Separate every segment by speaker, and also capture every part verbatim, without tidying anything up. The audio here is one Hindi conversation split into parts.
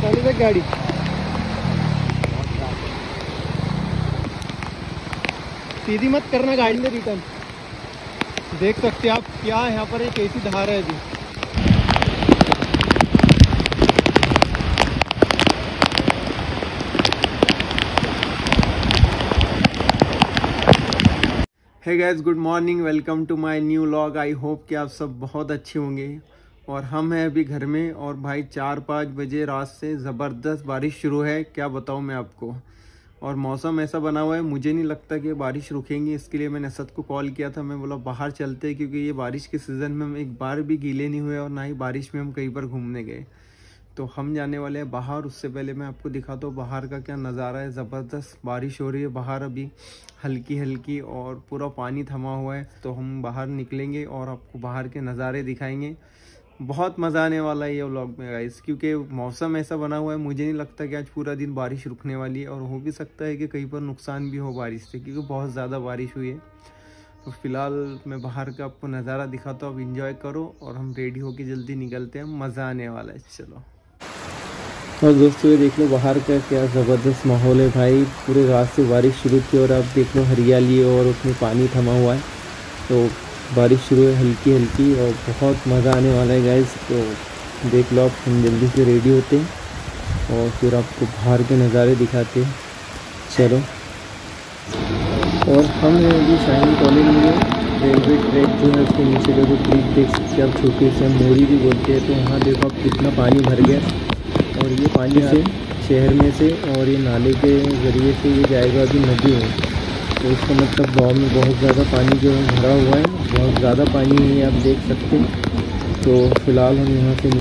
Speaker 1: जाने दे गाड़ी। सीधी मत करना गाड़ी में रिटर्न। देख सकते हैं आप क्या यहाँ पर एक ऐसी धार है अभी। Hey guys, good morning, welcome to my new vlog. I hope कि आप सब बहुत अच्छे होंगे। और हम हैं अभी घर में और भाई चार पाँच बजे रात से ज़बरदस्त बारिश शुरू है। क्या बताऊं मैं आपको। और मौसम ऐसा बना हुआ है, मुझे नहीं लगता कि बारिश रुकेंगी। इसके लिए मैंने असद को कॉल किया था। मैं बोला बाहर चलते हैं, क्योंकि ये बारिश के सीज़न में हम एक बार भी गीले नहीं हुए और ना ही बारिश में हम कहीं पर घूमने गए। तो हम जाने वाले हैं बाहर। उससे पहले मैं आपको दिखाता हूँ बाहर का क्या नज़ारा है। ज़बरदस्त बारिश हो रही है बाहर अभी, हल्की हल्की, और पूरा पानी थमा हुआ है। तो हम बाहर निकलेंगे और आपको बाहर के नज़ारे दिखाएंगे। बहुत मज़ा आने वाला है ये व्लॉग में गाइस, क्योंकि मौसम ऐसा बना हुआ है। मुझे नहीं लगता कि आज पूरा दिन बारिश रुकने वाली है, और हो भी सकता है कि कहीं पर नुकसान भी हो बारिश से, क्योंकि बहुत ज़्यादा बारिश हुई है। तो फिलहाल मैं बाहर का आपको नज़ारा दिखाता हूँ, आप इंजॉय करो और हम रेडी होके जल्दी निकलते हैं। मज़ा आने वाला है, चलो। और दोस्तों ये देख लो बाहर का क्या ज़बरदस्त माहौल है भाई। पूरे रात से बारिश शुरू थी और आप देख लो हरियाली और उसमें पानी थमा हुआ है। तो बारिश शुरू है हल्की हल्की और बहुत मज़ा आने वाला है गाइस। तो देख लो आप, हम जल्दी से रेडी होते हैं और फिर आपको बाहर के नज़ारे दिखाते हैं, चलो। और हम हैं अभी शाइन कॉलोनी में। रेलवे ट्रैक जो है उसके नीचे देखो ब्रिज देख सकते हैं आप, छोटे से हम मोरी भी बोलते हैं। तो वहाँ देखो आप कितना पानी भर गया। और ये पानी से शहर में से और ये नाले के ज़रिए से ये जाएगा अभी नदी में। तो इसका मतलब गांव में बहुत ज़्यादा पानी जो है भरा हुआ है, बहुत ज़्यादा पानी है, आप देख सकते हैं। तो फिलहाल हम यहाँ से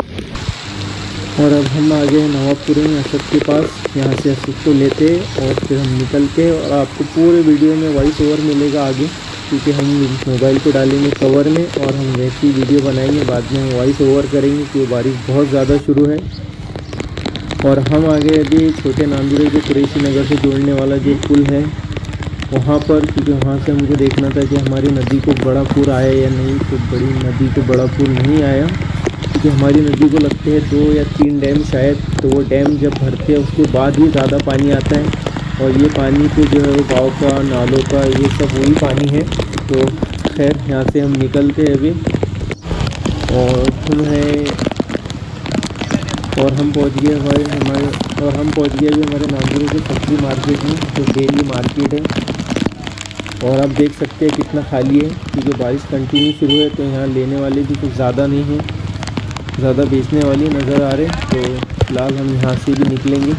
Speaker 1: और अब हम आ गए हैं नवाबपुरे में असद के पास। यहाँ से असद को लेते और फिर हम निकलते, और आपको पूरे वीडियो में वॉइस ओवर मिलेगा आगे, क्योंकि हम मोबाइल को डालेंगे कवर में और हम वैसी वीडियो बनाएंगे। बाद में हम वॉइस ओवर करेंगे क्योंकि बारिश बहुत ज़्यादा शुरू है। और हम आ गए अभी छोटे नांदुरे के कुरैशी नगर से जोड़ने वाला जो पुल है वहाँ पर, क्योंकि वहाँ से हमको देखना था कि हमारी नदी को बड़ा पूर आया या नहीं। तो बड़ी नदी को बड़ा पूर नहीं आया, क्योंकि हमारी नदी को लगते हैं दो या तीन डैम शायद। तो वो डैम जब भरते हैं उसके बाद ही ज़्यादा पानी आता है। और ये पानी तो जो है वो गाँव का, नालों का, ये सब वही पानी है। तो खैर यहाँ से हम निकलते हैं अभी और हम हैं और हम पहुंच गए हमारे हमारे और हम पहुंच गए अभी हमारे नांदुरे के सब्जी मार्केट में, जो डेली मार्केट है। और आप देख सकते हैं कितना खाली है, क्योंकि बारिश कंटिन्यू शुरू है। तो यहाँ लेने वाले भी कुछ ज़्यादा नहीं हैं, ज़्यादा बेचने वाली नज़र आ रहे हैं। तो फिलहाल हम यहाँ से भी निकलेंगे।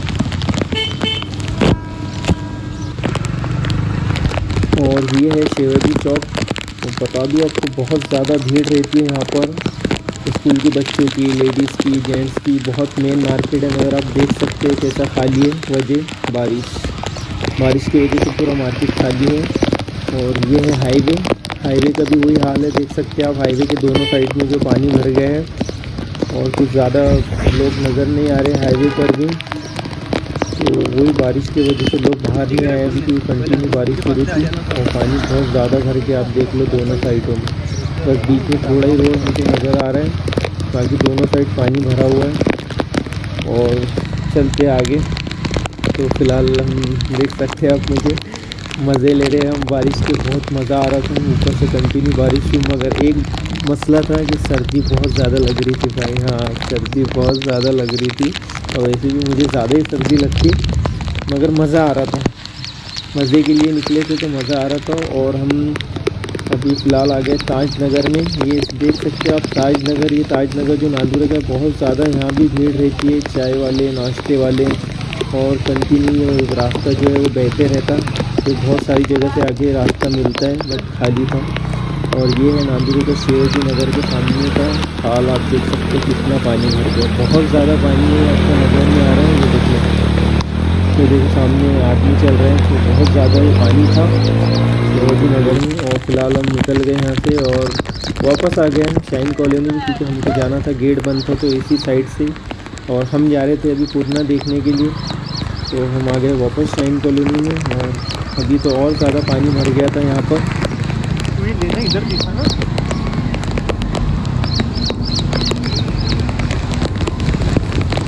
Speaker 1: और ये है शेवजी चौक। तो बता दूँ आपको, बहुत ज़्यादा भीड़ रहती है यहाँ पर, स्कूल के बच्चों की, लेडीज़ की, जेंट्स की। बहुत मेन मार्केट है, मगर आप देख सकते हैं कैसा खाली है। वजह बारिश बारिश की वजह से पूरा मार्केट खाली है। और ये है हाईवे। हाईवे का भी वही हाल है, देख सकते हैं आप। हाईवे के दोनों साइड में जो पानी भर गया है, और कुछ ज़्यादा लोग नज़र नहीं आ रहे हाईवे पर भी। तो वही बारिश की वजह से लोग बाहर नहीं आए अभी, क्योंकि कंटिन्यू बारिश शुरू थी और पानी बहुत ज़्यादा भर के आप देख लो दोनों साइडों में। बस बीच में थोड़ा ही रोड मुझे नज़र आ रहा है, बाकी दोनों साइड पानी भरा हुआ है। और चलते आगे। तो फिलहाल हम देख सकते हैं आप, मुझे मज़े ले रहे हैं हम बारिश के। बहुत मज़ा आ रहा था, ऊपर से कंटिन्यू बारिश हुई। मगर एक मसला था कि सर्दी बहुत ज़्यादा लग रही थी भाई। हाँ, सर्दी बहुत ज़्यादा लग रही थी, और वैसे भी मुझे ज़्यादा ही सर्दी लगती, मगर मज़ा आ रहा था। मज़े के लिए निकले थे तो मज़ा आ रहा था। और हम अभी फ़िलहाल आ गए ताज नगर में। ये देख सकते हैं आप ताज नगर। ये ताज नगर जो नांदुरे का बहुत ज़्यादा, यहाँ भी भीड़ रहती है, चाय वाले, नाश्ते वाले, और कंटिन्यू रास्ता जो है वो बहते रहता। तो बहुत सारी जगह से आगे रास्ता मिलता है, बट खाली था। और ये है नांदुरे का शेवजी नगर के सामने का हाल। आप देख सकते हैं कितना पानी भर गया, बहुत ज़्यादा पानी है, आपको नज़र नहीं आ रहा है। ये देखिए, तो देखो सामने आदमी चल रहे हैं। तो बहुत ज़्यादा ही पानी था शेवजी नगर में। और फिलहाल हम निकल गए यहाँ से और वापस आ गए शाइन कॉलोनी में, क्योंकि हमको जाना था, गेट बंद था तो इसी साइड से। और हम जा रहे थे अभी पूर्णा देखने के लिए। तो हम आ गए वापस शाइन कॉलोनी में। और अभी तो और ज़्यादा पानी भर गया था यहाँ पर। इधर दिखा ना। तो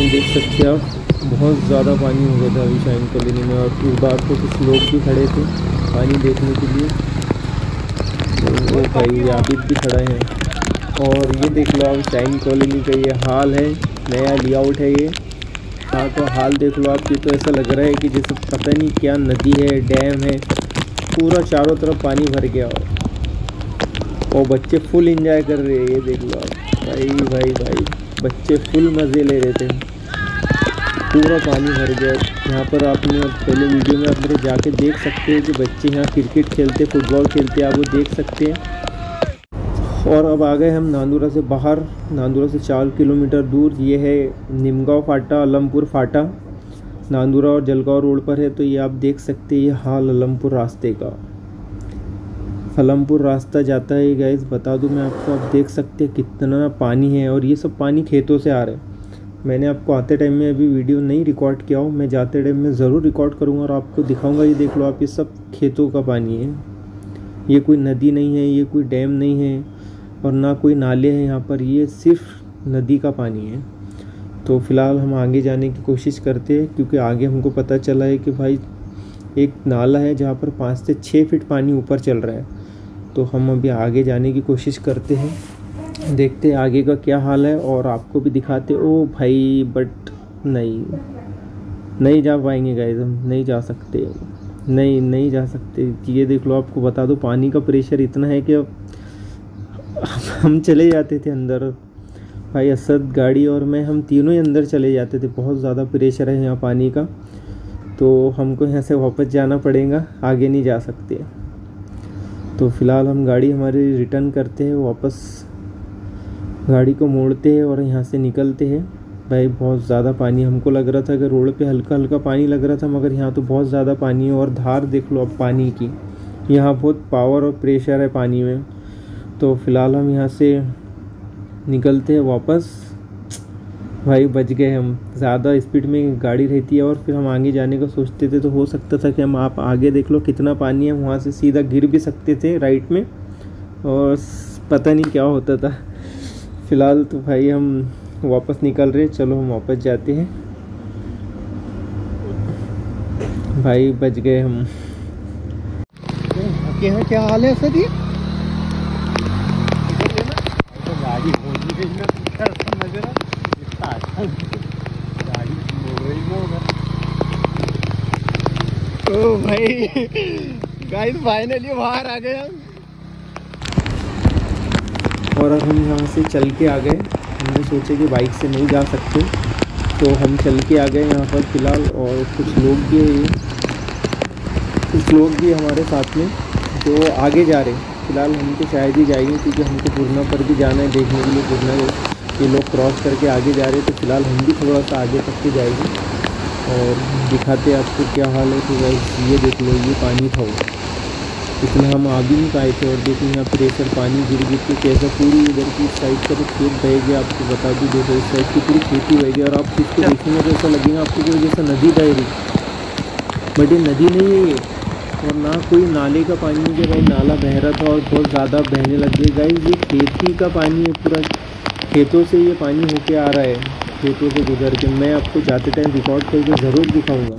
Speaker 1: लेकिन देख सकते हैं आप बहुत ज़्यादा पानी हो गया था अभी शाइन कॉलोनी में। और इस बार तो कुछ लोग भी खड़े थे पानी देखने के लिए, तो वो भाई आबिद भी खड़ा है। और ये देख लो आप शाइन कॉलोनी का ये हाल है, नया लेआउट है ये। हाँ तो हाल देख लो आप, ये तो ऐसा लग रहा है कि जैसे पता नहीं क्या नदी है, डैम है, पूरा चारों तरफ पानी भर गया हो और बच्चे फुल एंजॉय कर रहे हैं। ये देख लो आप भाई भाई भाई बच्चे फुल मज़े ले रहे थे, पूरा पानी भर गया। यहाँ पर आपने पहले वीडियो में आप मेरे जाके देख सकते हैं कि बच्चे यहाँ क्रिकेट खेलते, फुटबॉल खेलते, आप वो देख सकते हैं। और अब आ गए हम नांदुरा से बाहर, नांदुरा से चार किलोमीटर दूर। ये है निमगांव फाटा, अलमपुर फाटा, नांदुरा और जलगांव रोड पर है। तो ये आप देख सकते हैं ये हाल अलमपुर रास्ते का। अलमपुर रास्ता जाता है गाइस, बता दूं मैं आपको, आप देख सकते हैं कितना पानी है। और ये सब पानी खेतों से आ रहा है। मैंने आपको आते टाइम में अभी वीडियो नहीं रिकॉर्ड किया हो, मैं जाते टाइम में ज़रूर रिकॉर्ड करूँगा और आपको दिखाऊँगा। ये देख लो आप, ये सब खेतों का पानी है। ये कोई नदी नहीं है, ये कोई डैम नहीं है और ना कोई नाले हैं यहाँ पर, ये सिर्फ नदी का पानी है। तो फ़िलहाल हम आगे जाने की कोशिश करते हैं, क्योंकि आगे हमको पता चला है कि भाई एक नाला है जहाँ पर पाँच से छः फीट पानी ऊपर चल रहा है। तो हम अभी आगे जाने की कोशिश करते हैं, देखते हैं आगे का क्या हाल है और आपको भी दिखाते। ओ भाई बट नहीं नहीं जा पाएंगे गाइस, हम नहीं जा सकते, नहीं नहीं जा सकते। ये देख लो, आपको बता दो पानी का प्रेशर इतना है कि अब हम चले जाते थे अंदर, भाई असद, गाड़ी और मैं, हम तीनों ही अंदर चले जाते थे। बहुत ज़्यादा प्रेशर है यहाँ पानी का, तो हमको यहाँ से वापस जाना पड़ेगा, आगे नहीं जा सकते। तो फ़िलहाल हम गाड़ी हमारी रिटर्न करते हैं, वापस गाड़ी को मोड़ते हैं और यहाँ से निकलते हैं। भाई बहुत ज़्यादा पानी, हमको लग रहा था कि रोड पे हल्का हल्का पानी लग रहा था, मगर यहाँ तो बहुत ज़्यादा पानी है। और धार देख लो अब पानी की, यहाँ बहुत पावर और प्रेशर है पानी में। तो फ़िलहाल हम यहाँ से निकलते हैं वापस। भाई बच गए हम, ज़्यादा स्पीड में गाड़ी रहती है और फिर हम आगे जाने का सोचते थे तो हो सकता था कि हम, आप आगे देख लो कितना पानी है, वहाँ से सीधा गिर भी सकते थे राइट में और पता नहीं क्या होता था। फ़िलहाल तो भाई हम वापस निकल रहे, चलो हम वापस जाते हैं। भाई बच गए हम।
Speaker 2: क्या क्या हाल है सर? ये गाड़ी ओ भाई गाइस फाइनली बाहर आ गए हम।
Speaker 1: और अब हम यहाँ से चल के आ गए। हमने सोचा कि बाइक से नहीं जा सकते, तो हम चल के आ गए यहाँ पर फ़िलहाल। और कुछ लोग भी हैं, कुछ लोग भी हमारे साथ में जो आगे जा रहे हैं। फ़िलहाल हम तो शायद ही जाएंगे, क्योंकि हमको पुरना पर भी जाना है देखने के लिए। पुरना ये लोग क्रॉस करके आगे जा रहे हैं, तो फ़िलहाल हम भी थोड़ा सा आगे तक के जाएंगे और दिखाते हैं आपको क्या हाल है। तो गाइस ये देख लो, ये पानी था वो, इसमें हम आ भी नहीं पाए थे। और देखो यहाँ प्रेशर पानी गिर गिर के कैसा पूरी इधर की साइड का तो खेत बह गया। आपको बता दूँ, देखो इस साइड की पूरी खेती बह गई। और आप इसको देखेंगे तो ऐसा लगेगा आपको कि जैसा नदी बह रही, बट ये नदी नहीं है ये, और ना कोई नाले का पानी है कि भाई नाला बह रहा था और बहुत ज़्यादा बहने लग गई। गाइस ये खेती का पानी है, पूरा खेतों से ये पानी होके आ रहा है, खेतों से गुजर के। मैं आपको जाते टाइम रिकॉर्ड करके ज़रूर दिखाऊंगा।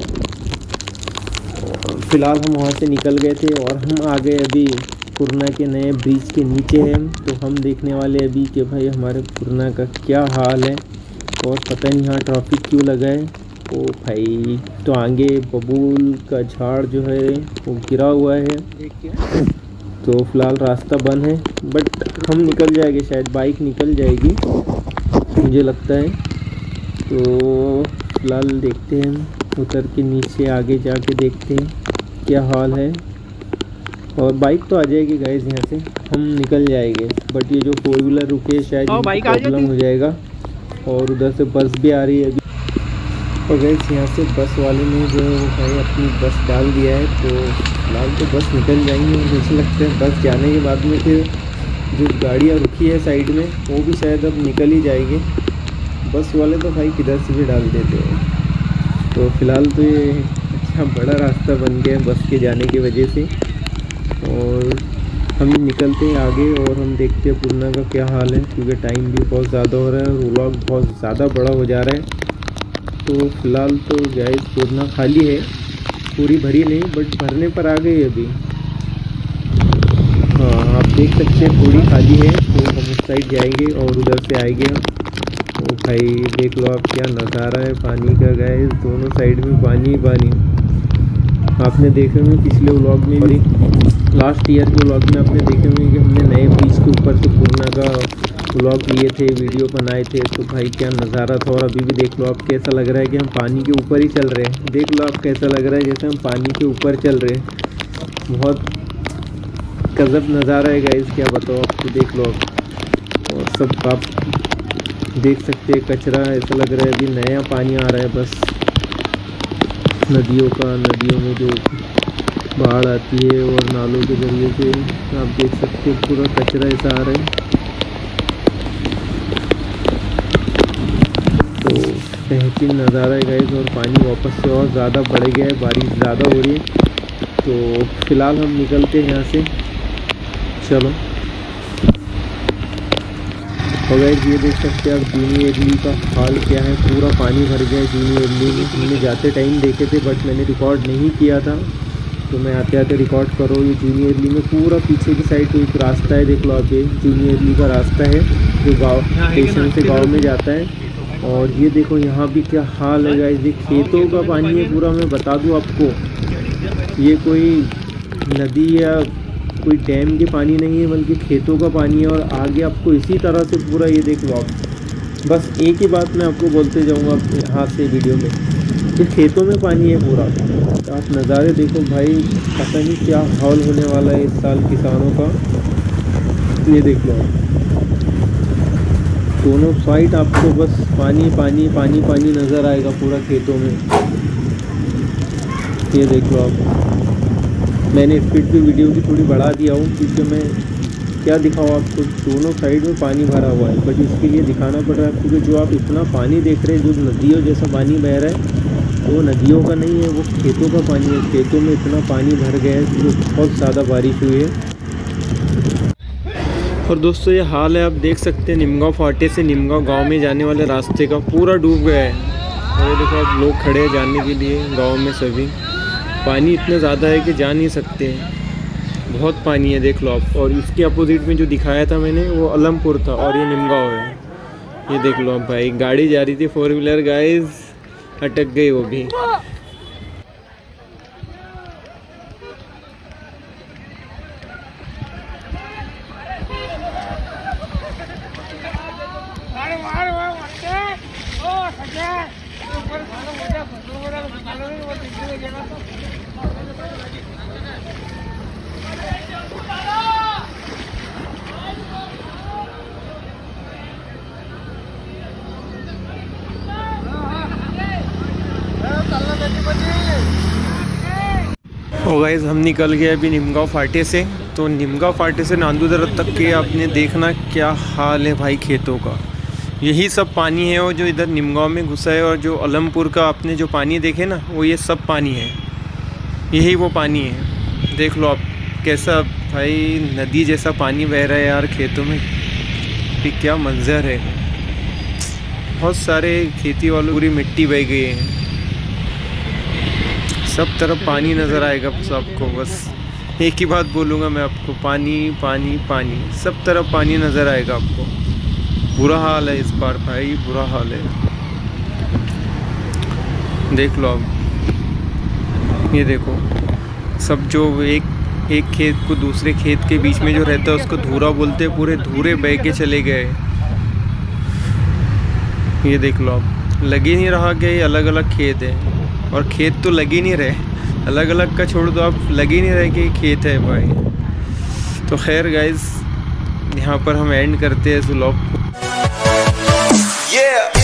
Speaker 1: फ़िलहाल हम वहाँ से निकल गए थे और हम आ गए अभी पुरना के नए ब्रिज के नीचे हैं। तो हम देखने वाले अभी कि भाई हमारे पुरना का क्या हाल है और पता नहीं यहाँ ट्रैफिक क्यों लगा है। ओ भाई, तो आगे बबूल का झाड़ जो है वो गिरा हुआ है, तो फ़िलहाल रास्ता बंद है। बट हम निकल जाएंगे, शायद बाइक निकल जाएगी मुझे लगता है। तो फ़िलहाल देखते हैं, उतर के नीचे आगे जाके देखते हैं क्या हाल है। और बाइक तो आ जाएगी गाइस, यहाँ से हम निकल जाएंगे। बट ये जो फोर व्हीलर रुके शायद प्रॉब्लम हो जाएगा। और उधर से बस भी आ रही है अभी। और गाइस यहाँ से बस वाले ने जो है अपनी बस डाल दिया है, तो फिलहाल तो बस निकल जाएंगी। मुझे लगता है बस जाने के बाद में फिर जो गाड़ियाँ रुकी है साइड में वो भी शायद अब निकल ही जाएंगे। बस वाले तो भाई किधर से भी डाल देते हैं। तो फ़िलहाल तो ये अच्छा बड़ा रास्ता बन गया है बस के जाने की वजह से। और हम निकलते हैं आगे और हम देखते हैं पुरना का क्या हाल है, क्योंकि टाइम भी बहुत ज़्यादा हो रहा है और व्लॉग बहुत ज़्यादा बड़ा हो जा रहा है। तो फिलहाल तो गैस पूर्णा खाली है, पूरी भरी नहीं बट भरने पर आ गई अभी। हाँ आप देख सकते हैं थोड़ी खाली है, तो हम उस साइड जाएंगे और उधर से आएंगे हम। तो भाई देख लो आप क्या नज़ारा है पानी का गैस, दोनों साइड में पानी ही पानी। आपने देखे होंगे पिछले व्लॉग में भी, लास्ट ईयर के व्लॉग में आपने देखे होंगे कि हमने नए ब्रिज के ऊपर से पूर्णा का व्लॉग लिए थे, वीडियो बनाए थे। तो भाई क्या नज़ारा था। और अभी भी देख लो आप कैसा लग रहा है कि हम पानी के ऊपर ही चल रहे हैं। देख लो आप कैसा लग रहा है जैसे हम पानी के ऊपर चल रहे हैं। बहुत गजब नज़ारा है गाइस, क्या बताओ आपको। देख लो आप, और सब आप देख सकते हैं कचरा, ऐसा लग रहा है अभी नया पानी आ रहा है बस नदियों का। नदियों में जो बाढ़ आती है और नालों के ज़रिए से आप देख सकते हैं पूरा कचरा ऐसा आ रहा है। तो बेहतरीन नज़ारा है गाइस, और पानी वापस से और ज़्यादा बढ़ गया है, बारिश ज़्यादा हो रही है। तो फिलहाल हम निकलते हैं यहाँ से, चलो। और गाइस ये देख सकते हैं आप जूनी एरली का हाल क्या है, पूरा पानी भर गया है जूनी एरली में। हमने जाते टाइम देखे थे बट मैंने रिकॉर्ड नहीं किया था, तो मैं आते आते रिकॉर्ड करो। ये जूनी एरली में पूरा पीछे की साइड एक रास्ता है, देख लो आप, ये जूनी एरली का रास्ता है जो गाँव स्टेशन से गाँव में जाता है। और ये देखो यहाँ भी क्या हाल है गाइस, ये खेतों का पानी है पूरा। मैं बता दूँ आपको, ये कोई नदी या कोई डैम के पानी नहीं है बल्कि खेतों का पानी है। और आगे आपको इसी तरह से पूरा ये देख लो आप। बस एक ही बात मैं आपको बोलते जाऊँगा यहाँ से वीडियो में, कि खेतों में पानी है पूरा। आप नज़ारे देखो भाई, पता नहीं क्या हाल होने वाला है इस साल किसानों का। ये देख लो आप, दोनों साइड आपको बस पानी पानी पानी पानी नज़र आएगा पूरा खेतों में। ये देख लो आप, मैंने स्पीड भी वीडियो की थोड़ी बढ़ा दिया हूँ क्योंकि मैं क्या दिखाऊँ आपको, दोनों साइड में पानी भरा हुआ है। बट इसके लिए दिखाना पड़ रहा है क्योंकि जो आप इतना पानी देख रहे हैं, जो नदियों जैसा पानी बह रहा है, वो नदियों का नहीं है, वो खेतों का पानी है। खेतों में इतना पानी भर गया है, जो बहुत ज़्यादा बारिश हुई है। और दोस्तों ये हाल है, आप देख सकते हैं निमगांव फाटे से निमगांव गांव में जाने वाले रास्ते का पूरा डूब गया है। और ये देखो आप, लोग खड़े हैं जाने के लिए गांव में सभी। पानी इतना ज़्यादा है कि जा नहीं सकते हैं, बहुत पानी है देख लो आप। और इसके अपोजिट में जो दिखाया था मैंने, वो अलमपुर था और ये निमगांव है। ये देख लो आप भाई, गाड़ी जा रही थी फोर व्हीलर गाइस, अटक गई वो भी। ओ गाइस हम निकल गए अभी निमगांव फाटे से। तो निमगांव फाटे से नांदूदरा तक के आपने देखना क्या हाल है भाई खेतों का। यही सब पानी है और जो इधर निमगांव में घुसा है, और जो अलमपुर का आपने जो पानी देखे ना, वो ये सब पानी है, यही वो पानी है। देख लो आप कैसा भाई नदी जैसा पानी बह रहा है यार खेतों में, भी क्या मंजर है। बहुत सारे खेती वालों पूरी मिट्टी बह गई है, सब तरफ पानी नज़र आएगा सबको। बस एक ही बात बोलूँगा मैं आपको, पानी पानी पानी, सब तरफ पानी नज़र आएगा आपको। बुरा हाल है इस बार भाई, बुरा हाल है। देख लो आप, ये देखो सब जो एक एक खेत को दूसरे खेत के बीच में जो रहता है उसको धूरा बोलते हैं, पूरे धूरे बह के चले गए। ये देख लो आप, लग ही नहीं रहा कि अलग अलग खेत है, और खेत तो लग ही नहीं रहे, अलग अलग का छोड़ दो आप, लग ही नहीं रहे कि खेत है भाई। तो खैर गाइस, यहाँ पर हम एंड करते हैं इस व्लॉग को। Yeah.